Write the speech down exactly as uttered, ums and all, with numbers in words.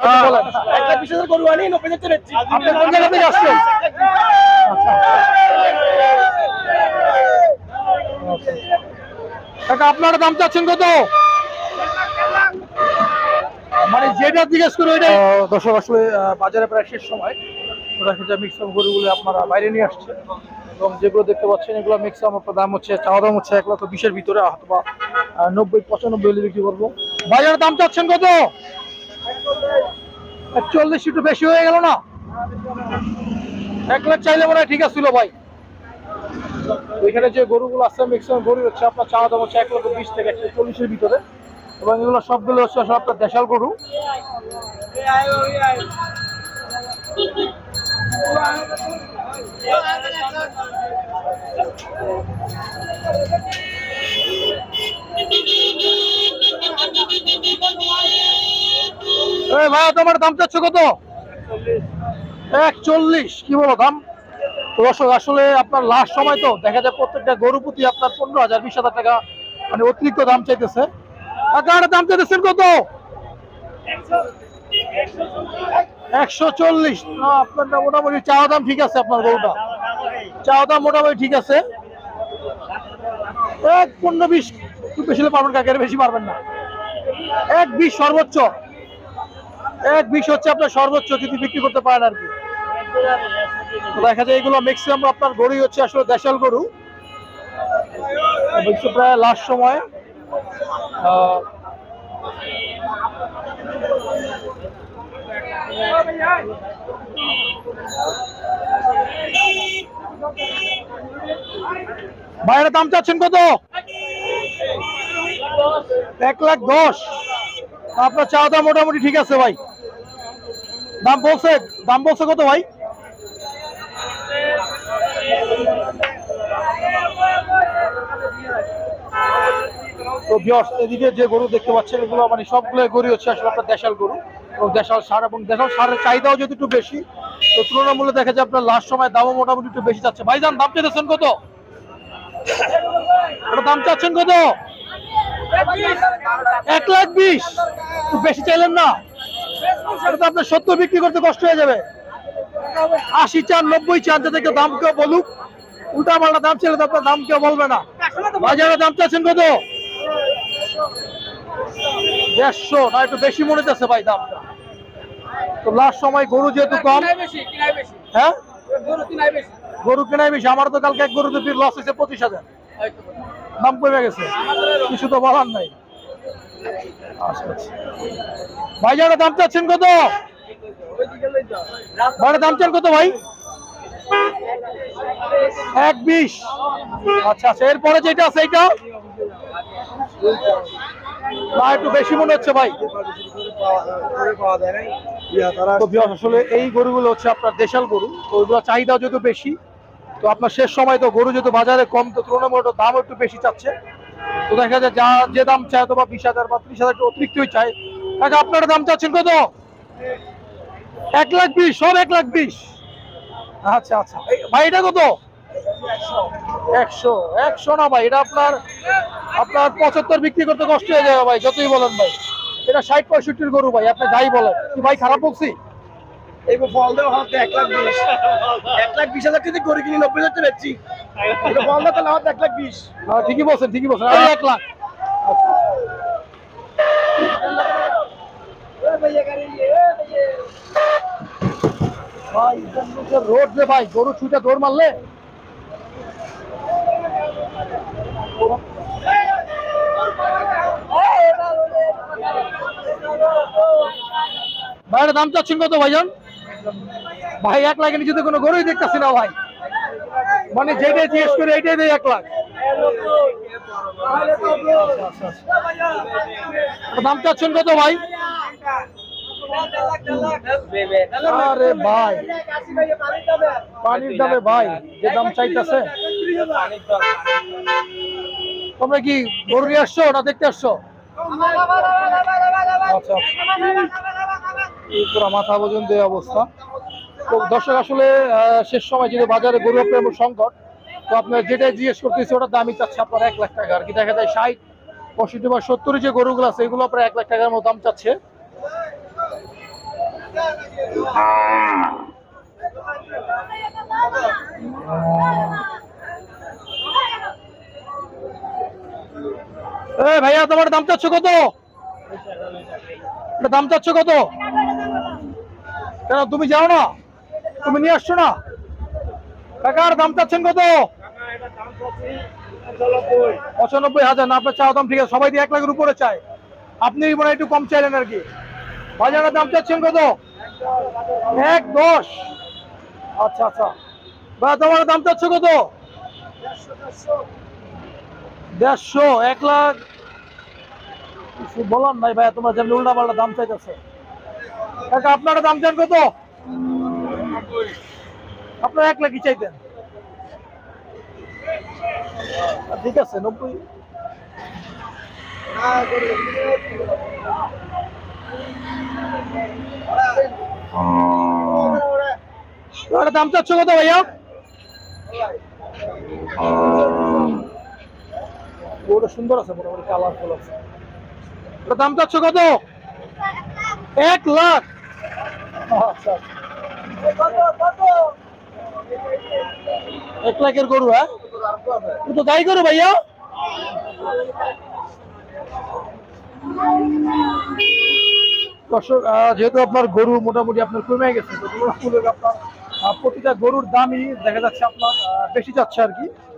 এক লাখ বিশ হাজার গরু আনি নব্বই হাজার বেচছি। আপনি কোন জায়গা থেকে আসছেন? কাকা আপনারা দাম চাচ্ছেন কত? মানে যেটা জিজ্ঞেস করে ওইটাই। দর্শক আসলে বাজারে প্রায় শেষ সময়, দেখা যায় মিক্সাম গরুগুলো আপনারা বাইরে নিয়ে আসছেন এবং যেগুলো দেখতে পাচ্ছেন এগুলো মিক্সাম আপনার দাম হচ্ছে, চাওয়া দাম হচ্ছে এক লক্ষ বিশের ভিতরে, অথবা নব্বই পঁচানব্বই হলে বিক্রি করবো। বাজারে দাম চাচ্ছেন কত? একচল্লিশ, একটু বেশি হয়ে গেল না? এক লাখ চাইলে মনে হয় ঠিক আছিল ভাই। ওইখানে যে গরুগুলো আছে ম্যাক্সিমাম গরু হচ্ছে আপনার চাওয়া দাম হচ্ছে এক লক্ষ বিশ থেকে একশো চল্লিশের ভিতরে, এবং এগুলো সবগুলো হচ্ছে আপনার দেশাল গরু। ভাই তোমার দাম চাচ্ছ কত? একচল্লিশ। কি বলো দাম? দর্শক আসলে আপনার লাস্ট সময় তো দেখা যায় প্রত্যেকটা গরু প্রতি আপনার পনেরো হাজার বিশ হাজার টাকা মানে অতিরিক্ত দাম চাইতেছে। কাকার দাম চাইতেছেন কত? একশো চল্লিশ। আপনার মোটামুটি চাওয়া দাম ঠিক আছে, আপনার গরুটা চাওয়া দাম মোটামুটি ঠিক আছে। এক পনেরো বিশ খুব বেশি পারবেন কাকের, বেশি পারবেন না। এক বিশ সর্বোচ্চ, এক বিশ হচ্ছে আপনার সর্বোচ্চ যদি বিক্রি করতে পারেন আর কি। দেখা যায় এগুলো ম্যাক্সিমাম আপনার গরুই হচ্ছে আসলে দেশাল গরু। প্রায় লাস্ট সময় বাইরে দাম চাচ্ছেন কত? এক লাখ দশ। আপনার চাওয়া দাম মোটামুটি ঠিক আছে ভাই। দাম বলছে, দাম বলছে কত ভাই? তো এদিকে যে গরু দেখতে পাচ্ছেন এগুলো মানে সবগুলো গরু হচ্ছে আসলে আপনার দেশাল গরু, এবং দেশাল সার, এবং দেশাল সারের চাহিদাও যদি একটু বেশি, তো তুলনামূল্যে দেখা যায় আপনার লাস্ট সময় দামও মোটামুটি একটু বেশি যাচ্ছে। ভাইজান দাম চাইছেন কত? দাম চাচ্ছেন কত? এক লাখ বিশ। বেশি চাইলেন না? এটা তো আপনার সত্তর বিক্রি করতে কষ্ট হয়ে যাবে। আশি চান, নব্বই চান, যাদেরকে দাম কেউ বলুক, উল্টা পাল্টা দাম ছিল তো আপনার দাম কেউ বলবে না। বাজারে দাম চাচ্ছেন কত? দেড়শো না একটু বেশি মনে যাচ্ছে ভাই দামটা। তো লাস্ট সময় গরু যেহেতু কম, হ্যাঁ গরু কেনাই বেশি। আমার তো কালকে এক গরুতে লস হয়েছে পঁচিশ হাজার, দাম কমে গেছে, কিছু তো বলার নাই। ভাই যারা দাম চাচ্ছেন কত? ভাই দাম চান কত ভাই? এক বিশ। আচ্ছা আচ্ছা, এরপরে যেটা আছে এইটা একটু বেশি মনে হচ্ছে ভাই। আসলে এই গরুগুলো হচ্ছে আপনার দেশাল গরু, তো ওইগুলো চাহিদাও যেহেতু বেশি, তো আপনার শেষ সময় তো গরু যেহেতু বাজারে কম, তো তুলনামূলক দাম একটু বেশি চাচ্ছে। তো দেখা যায় যা যে দাম চায় তো বা বিশ হাজার বা ত্রিশ হাজার অতিরিক্তই চায়। কাকা আপনারা দাম চাচ্ছেন কত? এক লাখ বিশ। সব এক লাখ বিশ। আচ্ছা আচ্ছা ভাই, এটা কত? একশো। একশো না ভাই, এটা আপনার আপনার পঁচাত্তর বিক্রি করতে কষ্ট হয়ে যাবে ভাই, যতই বলেন ভাই। এটা ষাট পঁয়ষট্টির গরু ভাই, আপনি যাই বলেন। কি ভাই খারাপ বলছি? এই ফল দেওয়া হচ্ছে এক লাখ বিশ। এক লাখ বিশ হাজার টাকা গরু কিনি নব্বই হাজার বেচছি। ফল দেওয়া তাহলে হচ্ছে এক লাখ বিশ। হ্যাঁ ঠিকই বলছেন, ঠিকই বলছেন। আর এক লাখ রোড রে ভাই, গরু ছুটে দৌড় মারলে ভাইয়ের দাম চাচ্ছেন কত ভাইজান? ভাই এক লাখের নিচে তো কোনো গরুই দেখতেছি না ভাই, মানে যেটাই জিজ্ঞেস করে এইটাই দেয় এক লাখ। দাম চাচ্ছেন কত ভাই? আরে ভাই পানির দামে ভাই যে দাম চাইতেছে। তোমরা কি গরু নিয়ে আসছো না দেখতে আসছো? আচ্ছা পুরো মাথা পর্যন্ত এই অবস্থা। তো দর্শক আসলে শেষ সময় যেহেতু বাজারে গরু প্রেম সংকট, তো আপনার যেটাই জিজ্ঞেস করতেছি ওটার দামই চাচ্ছে আপনার এক লাখ টাকা আর কি। দেখা যায় ষাট পঁয়ষট্টি বা সত্তর যে গরুগুলো আছে এগুলো আপনার এক লাখ টাকার মতো দাম চাচ্ছে। এই ভাইয়া তোমার দাম চাচ্ছ কত? এটা দাম চাচ্ছ কত? কেন তুমি যাও না? তুমি নিয়ে আসছো না? কাকার দাম চাচ্ছেন কত? পঁচানব্বই হাজার না? আপনার চাওয়া দাম ঠিক আছে, সবাই দিয়ে এক লাখের উপরে চায়, আপনি মনে হয় একটু কম চাইলেন আর কি। বাজারের দাম চাচ্ছেন কত? এক দশ। আচ্ছা আচ্ছা ভাই, তোমার দাম চাচ্ছ কত? দেড়শো। এক লাখ কিছু বলার নাই ভাইয়া, তোমার যেমন উল্টা পাল্টা দাম চাইতেছে। কাকা আপনারা দাম চান কত? আপনারা এক লাখই চাইতেন। ঠিক আছে, নব্বই। দাম চাচ্ছ কত ভাইয়া? ওটা সুন্দর আছে, মোটামুটি কালারফুল আছে। ওটা দাম চাচ্ছ কত? এক লাখ। আচ্ছা, এক লাখের গরু? হ্যাঁ, তো গাই গরু ভাইয়া। দর্শক, যেহেতু আপনার গরু মোটামুটি আপনার কমে গেছে, তো আপনার প্রতিটা গরুর দামই দেখা যাচ্ছে আপনার বেশি যাচ্ছে আর কি।